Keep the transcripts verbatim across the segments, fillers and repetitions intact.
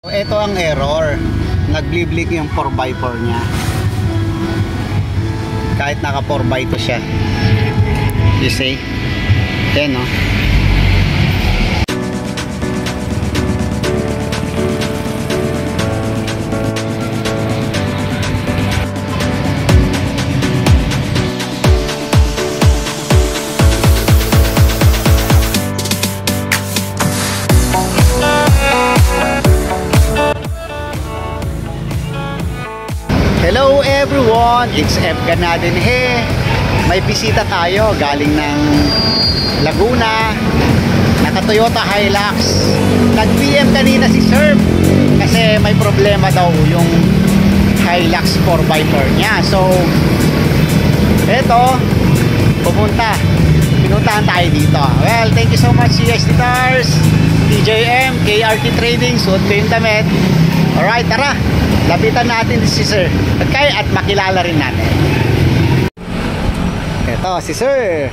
Ito ang error. Nagbliblik yung four by four niya. Kahit naka four by two siya. You see? Yan, no? Hello everyone, it's F Ganadin he. May bisita tayo galing ng Laguna, naka Toyota Hilux. Nag-P M kanina si Sir kasi may problema daw yung Hilux four by four niya. So eto, pupunta pinuntahan tayo dito. Well, thank you so much C S T Cars, T J M, K R T Trading, suot ko yung damit. Alright, tara, lapitan natin si Sir at kaya at makilala rin natin. Ito si Sir.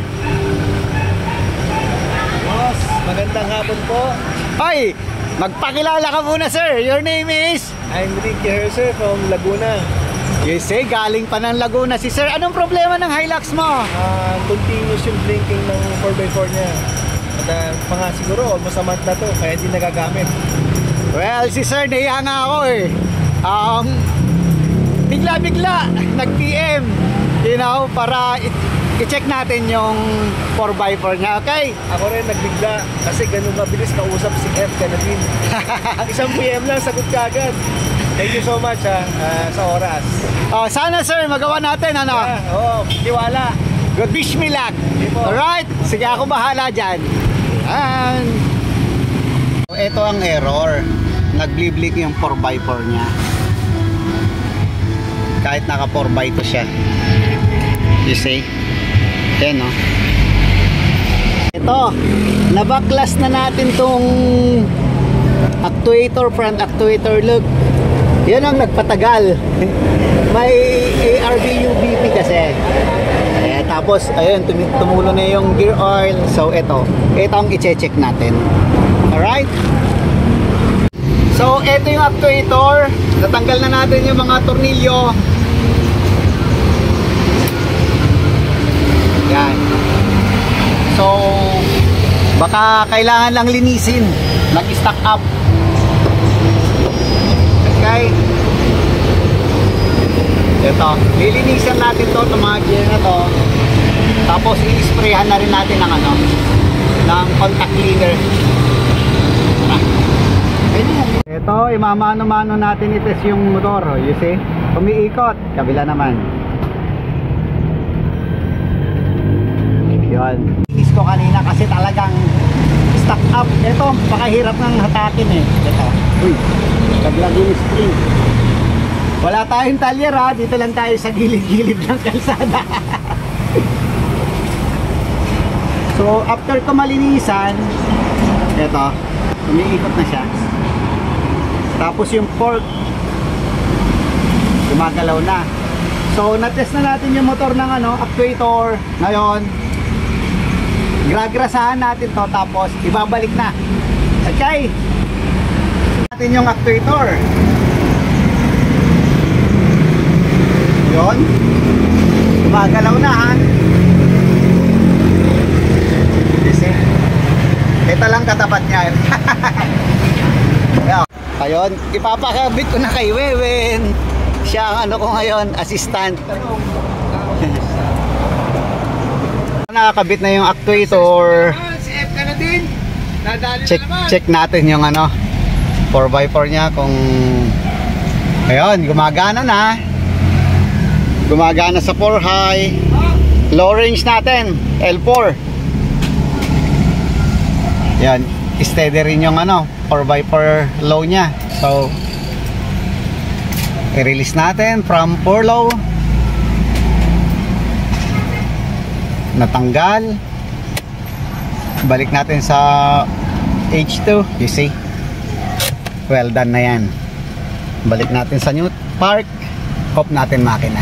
Boss, magandang hapon po. Hoy, magpakilala ka muna Sir. Your name is? I'm Ricky here, sir, from Laguna. Yes, eh, galing pa ng Laguna si Sir. Anong problema ng Hilux mo? Uh, continuous yung blinking ng four by four niya. At uh, pa nga siguro, almost a month na to, kaya hindi nagagamit. Well, si Sir, nahiya nga ako eh. Um, bigla-bigla nag-P M, you know, para i-check natin yung four by four niya, okay? Ako rin nagbigla kasi ganun mabilis kausap si F Ganadin. Isang P M lang, sagot ka agad. Thank you so much ha, uh, sa oras. Oh, sana Sir, magawa natin, ano? Ah, oo, tiwala. Good, wish me luck. Diba? Alright, sige ako bahala dyan. Yan. Ito ang error. Nagbliblik yung four by four niya. Kahit naka four by two siya. You see? Yan, no? Ito, nabaklas na natin tong actuator, front actuator. Look, yan ang nagpatagal. May A R B U B P kasi. Eh, tapos, ayun, tum tumulo na yung gear oil. So, ito. Ito ang i-check natin. Alright? So, ito yung actuator. Natanggal na natin yung mga tornilyo. Yan. So, baka kailangan lang linisin. Nag-stack up. Okay. Ito. Lilinisan natin to, itong mga gear na to. Tapos, i-sprayhan na rin natin ng ano, ng contact cleaner. Ito, imamano-mano natin i-test yung motor. You see? Umiikot. Kabila naman. Yun. Inis ko kanina kasi talagang stuck up. Ito, pakahirap ng hatakin eh. Ito. Uy, kabila din spring. Wala tayong talyer ha. Dito lang tayo sa gilid-gilid ng kalsada. So, after ko malinisan, ito, umiikot na siya. Tapos yung fork gumagalaw na. So na-test na natin yung motor ng ano, actuator. Ngayon gragrasahan natin to, tapos ibabalik na. Okay, natin yung actuator. Yun, gumagalaw na ha. Kasi ito lang katapat niya. Ayun, ipapakabit ko na kay Wewen. Siya ang ano ko ngayon, assistant. Nakakabit na yung actuator. Check, check natin yung ano, four by four niya kung ayun, gumagana na. Gumagana sa four high. Low range natin, L four. Yan, steady rin yung ano, four by four low nya. So i-release natin from four low. Natanggal. Balik natin sa H two. You see? Well done na yan. Balik natin sa new park. Off natin makina.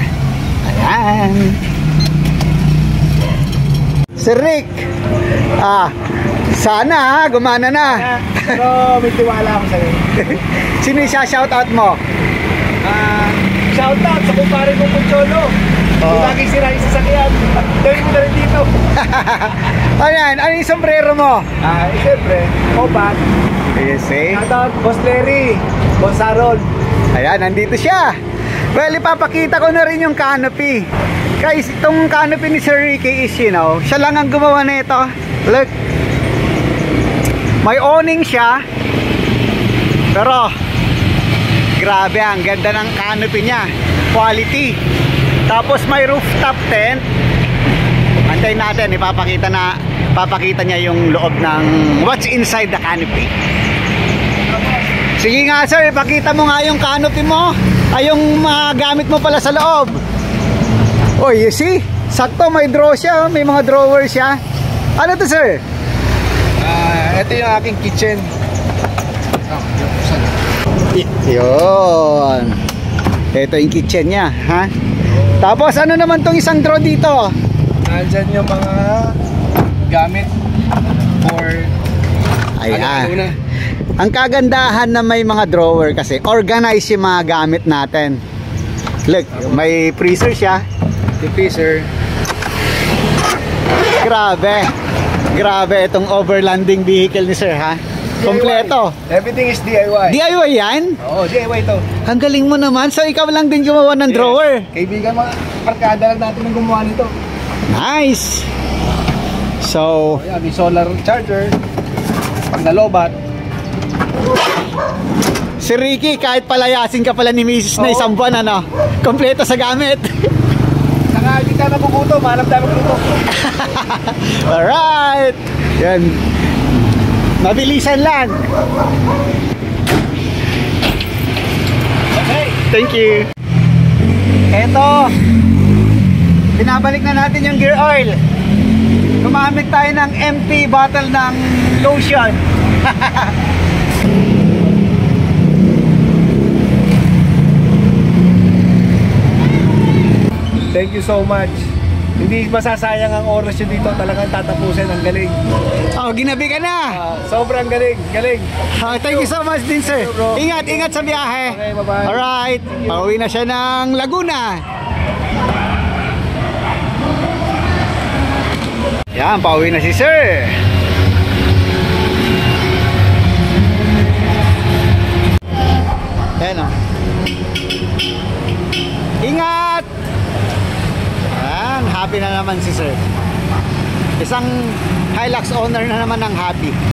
Ayan. Si Rick. Ah, Sana ha, gumana na. Ah, pero may tiwala ako sa'yo. Sino yung shoutout mo? Ah, shout out sa kumpare kong Pucholo. Oo. Kung lagi sira yung sasakyan, gawin mo na rin dito. Ayan, ano yung sombrero mo? Ah, eh, siyempre, Obat. Yes, eh. Shout out, Boss Larry, Boss Aaron. Ayan, nandito siya. Well, ipapakita ko na rin yung canopy. Guys, itong canopy ni Sir Ricky is, you know, siya lang ang gumawa nito. Look. May awning siya. Pero, grabe, ang ganda ng canopy niya. Quality. Tapos may rooftop tent. Antayin natin, ipapakita na, papakita niya yung loob ng what's inside the canopy. Sige nga sir, ipakita mo nga yung canopy mo. Ay yung mga gamit mo pala sa loob. Oh, you see? Sakto, may draw siya, may mga drawer siya. Ano to sir? Ah, ito yung aking kitchen. Yun. Ito yung kitchen niya, ha? Tapos ano naman tong isang draw dito? Nandyan yung mga gamit for Ayan. ano-ano na. Ang kagandahan na may mga drawer kasi organize yung mga gamit natin. Look, may freezer siya. Yung freezer. Grabe. Grabe itong overlanding vehicle ni sir, ha? Kompleto. Everything is D I Y. D I Y yan? Oo, D I Y to. Ang galing mo naman. So ikaw lang din gumawa ng drawer. Kaibigan, mga parkada lang natin ang gumawa nito. Nice. So, Ayan, may solar charger. Pag nalobat. si Ricky, kahit palayasin ka pala ni Missus na Oo. isang buwan, ano? Kompleto sa gamit. Saka hindi tayo magugutom, mahanap tayo magugutom. Alright. Yan. Mabilisan lang. Okay. Thank you. Eto. Binabalik na natin yung gear oil. Gumamit tayo ng empty bottle ng lotion. Thank you so much. Hindi masasayang ang oras nyo dito. Talagang tatapusin. Ang galing. Oh, ginabi ka na. Ah, sobrang galing. Galing. Oh, thank you so much din sir. Thank you, bro. Ingat, ingat sa biyahe. Okay, bye-bye. Alright. Pauwi na siya ng Laguna. Yan, pauwi na si sir. Yan o. Ingat! Yan, happy na naman si sir. Isang Hilux owner na naman ng happy.